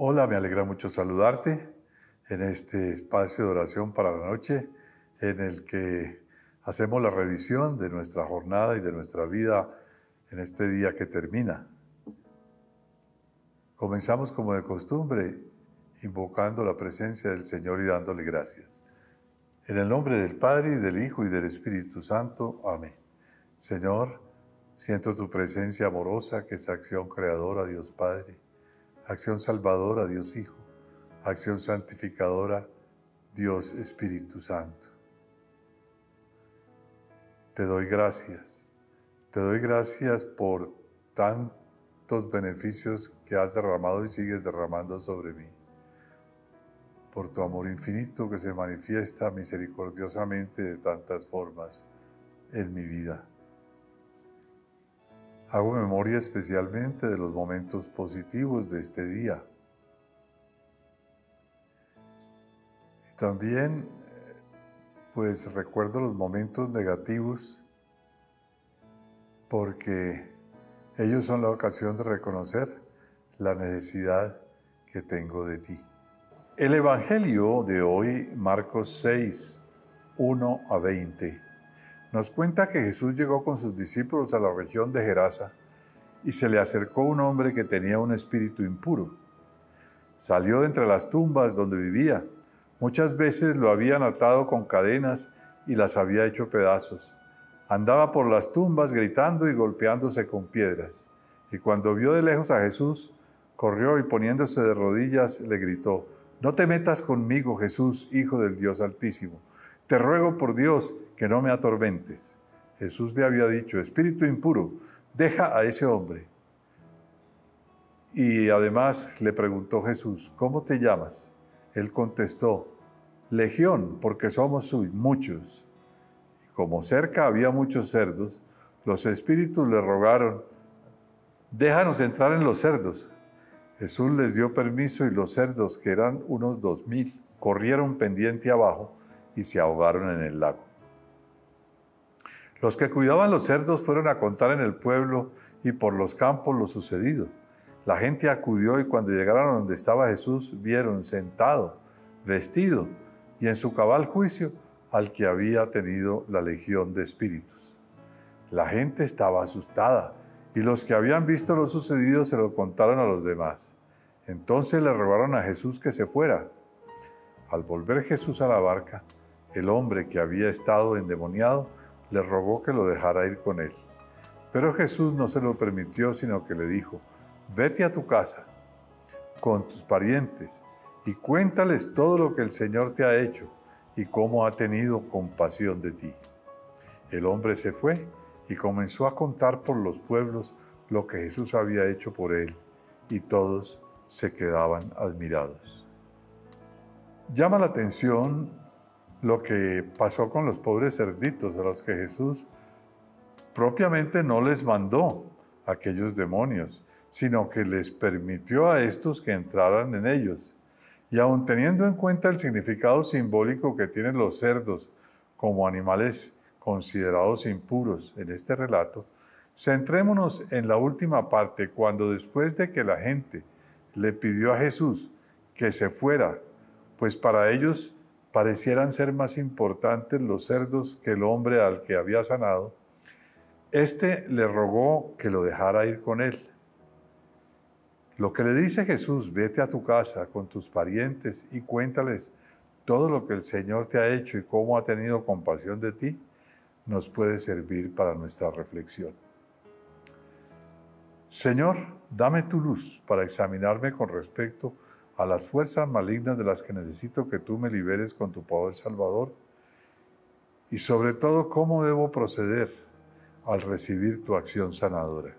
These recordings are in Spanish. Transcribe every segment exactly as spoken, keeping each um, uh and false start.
Hola, me alegra mucho saludarte en este espacio de oración para la noche en el que hacemos la revisión de nuestra jornada y de nuestra vida en este día que termina. Comenzamos como de costumbre invocando la presencia del Señor y dándole gracias. En el nombre del Padre, y del Hijo, y del Espíritu Santo. Amén. Señor, siento tu presencia amorosa, que es acción creadora, Dios Padre, acción salvadora, Dios Hijo, acción santificadora, Dios Espíritu Santo. Te doy gracias, te doy gracias por tantos beneficios que has derramado y sigues derramando sobre mí, por tu amor infinito que se manifiesta misericordiosamente de tantas formas en mi vida. Hago memoria especialmente de los momentos positivos de este día. Y también, pues, recuerdo los momentos negativos porque ellos son la ocasión de reconocer la necesidad que tengo de ti. El Evangelio de hoy, Marcos seis, uno a veinte, nos cuenta que Jesús llegó con sus discípulos a la región de Gerasa y se le acercó un hombre que tenía un espíritu impuro. Salió de entre las tumbas donde vivía. Muchas veces lo habían atado con cadenas y las había hecho pedazos. Andaba por las tumbas gritando y golpeándose con piedras. Y cuando vio de lejos a Jesús, corrió y poniéndose de rodillas le gritó: «No te metas conmigo, Jesús, Hijo del Dios Altísimo. Te ruego por Dios que no me atormentes». Jesús le había dicho: «Espíritu impuro, deja a ese hombre». Y además le preguntó Jesús: «¿Cómo te llamas?». Él contestó: «Legión, porque somos muchos». Y como cerca había muchos cerdos, los espíritus le rogaron: «Déjanos entrar en los cerdos». Jesús les dio permiso y los cerdos, que eran unos dos mil, corrieron pendiente abajo y se ahogaron en el lago. Los que cuidaban los cerdos fueron a contar en el pueblo y por los campos lo sucedido. La gente acudió y cuando llegaron a donde estaba Jesús, vieron sentado, vestido y en su cabal juicio al que había tenido la legión de espíritus. La gente estaba asustada y los que habían visto lo sucedido se lo contaron a los demás. Entonces le rogaron a Jesús que se fuera. Al volver Jesús a la barca, el hombre que había estado endemoniado le rogó que lo dejara ir con él. Pero Jesús no se lo permitió, sino que le dijo: «Vete a tu casa con tus parientes y cuéntales todo lo que el Señor te ha hecho y cómo ha tenido compasión de ti». El hombre se fue y comenzó a contar por los pueblos lo que Jesús había hecho por él, y todos se quedaban admirados. Llama la atención lo que pasó con los pobres cerditos, a los que Jesús propiamente no les mandó aquellos demonios, sino que les permitió a estos que entraran en ellos. Y aun teniendo en cuenta el significado simbólico que tienen los cerdos como animales considerados impuros en este relato, centrémonos en la última parte, cuando después de que la gente le pidió a Jesús que se fuera, pues para ellos parecieran ser más importantes los cerdos que el hombre al que había sanado, éste le rogó que lo dejara ir con él. Lo que le dice Jesús: «Vete a tu casa con tus parientes y cuéntales todo lo que el Señor te ha hecho y cómo ha tenido compasión de ti», nos puede servir para nuestra reflexión. Señor, dame tu luz para examinarme con respecto a las fuerzas malignas de las que necesito que tú me liberes con tu poder salvador, y sobre todo cómo debo proceder al recibir tu acción sanadora.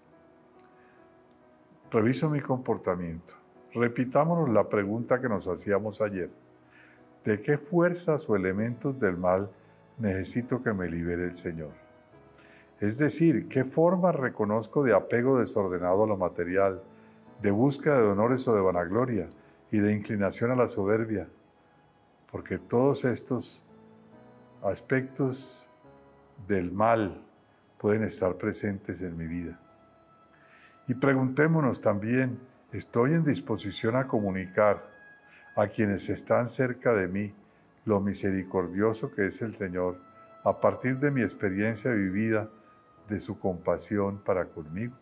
Reviso mi comportamiento. Repitámonos la pregunta que nos hacíamos ayer: ¿de qué fuerzas o elementos del mal necesito que me libere el Señor? Es decir, ¿qué forma reconozco de apego desordenado a lo material, de búsqueda de honores o de vanagloria y de inclinación a la soberbia? Porque todos estos aspectos del mal pueden estar presentes en mi vida. Y preguntémonos también Estoy en disposición a comunicar a quienes están cerca de mí lo misericordioso que es el Señor, a partir de mi experiencia vivida de su compasión para conmigo.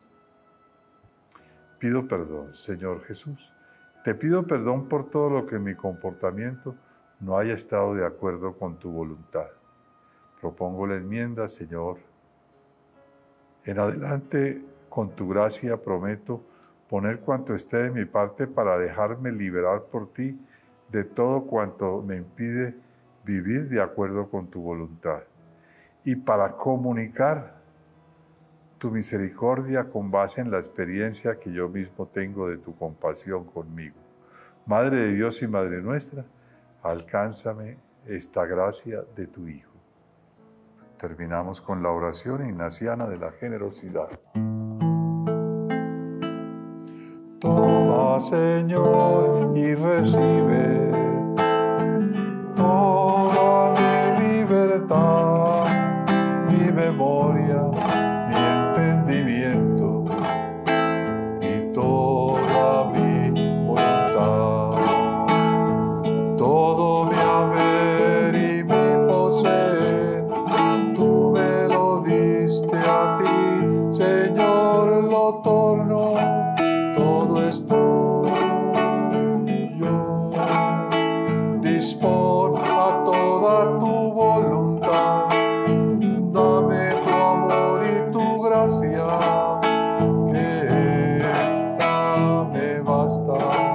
Pido perdón, Señor Jesús. Te pido perdón por todo lo que en mi comportamiento no haya estado de acuerdo con tu voluntad. Propongo la enmienda, Señor. En adelante, con tu gracia, prometo poner cuanto esté de mi parte para dejarme liberar por ti de todo cuanto me impide vivir de acuerdo con tu voluntad y para comunicar tu misericordia con base en la experiencia que yo mismo tengo de tu compasión conmigo. Madre de Dios y Madre nuestra, alcánzame esta gracia de tu Hijo. Terminamos con la oración ignaciana de la generosidad. Toma, Señor, y recibe toda mi libertad, mi memoria, mi entendimiento y toda mi voluntad, todo mi haber y mi poseer, tú me lo diste a ti, Señor, lo torno, todo es tuyo. Dispón a toda tu voluntad, dame tu amor y tu gracia, que esta me basta.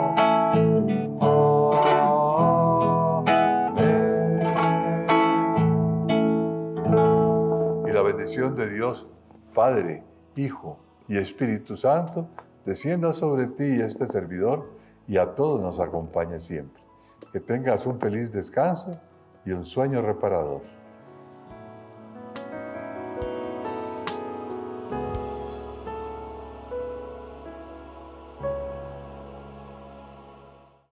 Amén. Y la bendición de Dios, Padre, Hijo y Espíritu Santo, descienda sobre ti y este servidor, y a todos nos acompañe siempre. Que tengas un feliz descanso y un sueño reparador.